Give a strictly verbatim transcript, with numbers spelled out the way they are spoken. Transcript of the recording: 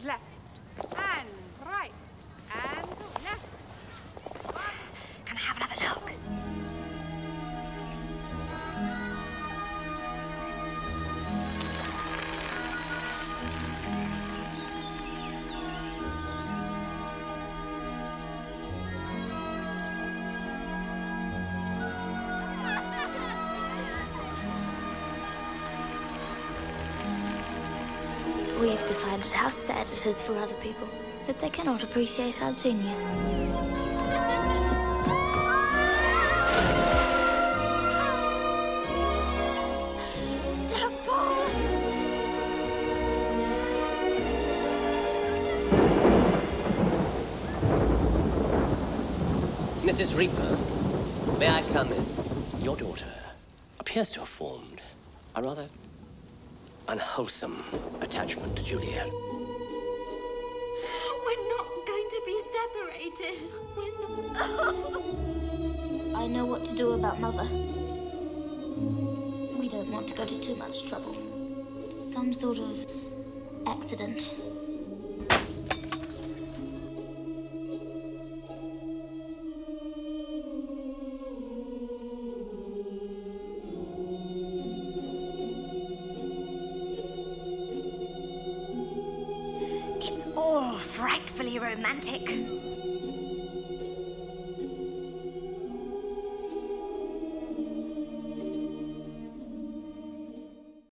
left, and right, and left. Can I have another look? We have decided how sad it is for other people that they cannot appreciate our genius. No, Paul! Missus Reaper, may I come in? Your daughter appears to have formed a rather unwholesome attachment to Juliet. We're not going to be separated. We're not. I know what to do about Mother. We don't want to go to too much trouble. Some sort of accident. It's all frightfully romantic.